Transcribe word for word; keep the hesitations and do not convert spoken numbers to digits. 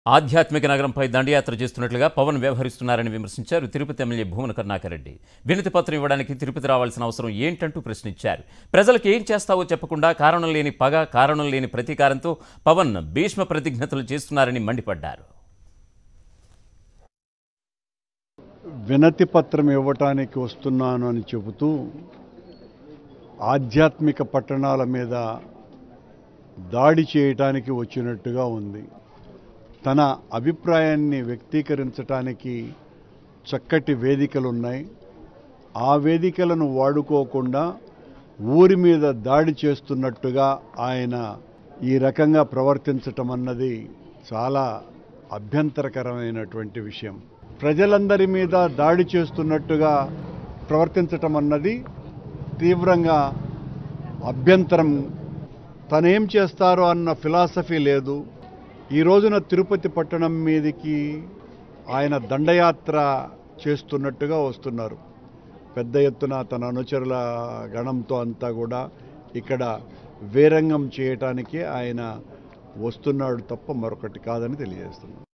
ఆధ్యాత్మిక నగరంపై దండయాత్ర చేస్తున్నట్లుగా పవన్ వ్యవహరిస్తున్నారని విమర్శించారు తిరుపతి ఎమ్మెల్యే భూమన కరుణాకర్ రెడ్డి. వినతి పత్రం ఇవ్వడానికి తిరుపతి రావాల్సిన అవసరం ఏంటంటూ ప్రశ్నించారు. ప్రజలకు ఏం చేస్తావో చెప్పకుండా కారణం లేని పగ, కారణం లేని ప్రతీకారంతో పవన్ భీష్మ ప్రతిజ్ఞతలు చేస్తున్నారని మండిపడ్డారు. వినతి పత్రం ఇవ్వటానికి వస్తున్నాను అని చెబుతూ ఆధ్యాత్మిక పట్టణాల మీద దాడి చేయటానికి వచ్చినట్టుగా ఉంది. తన అభిప్రాయాన్ని వ్యక్తీకరించడానికి చక్కటి వేదికలు ఉన్నాయి. ఆ వేదికలను వాడుకోకుండా ఊరి మీద దాడి చేస్తున్నట్టుగా ఆయన ఈ రకంగా ప్రవర్తించటం అన్నది చాలా అభ్యంతరకరమైనటువంటి విషయం. ప్రజలందరి మీద దాడి చేస్తున్నట్టుగా ప్రవర్తించటం అన్నది తీవ్రంగా అభ్యంతరం. తనేం చేస్తారో అన్న ఫిలాసఫీ లేదు. ఈ రోజున తిరుపతి పట్టణం మీదకి ఆయన దండయాత్ర చేస్తున్నట్టుగా వస్తున్నారు. పెద్ద ఎత్తున తన అనుచరుల గణంతో అంతా కూడా ఇక్కడ వేరంగం చేయటానికి ఆయన వస్తున్నాడు తప్ప మరొకటి కాదని తెలియజేస్తున్నాడు.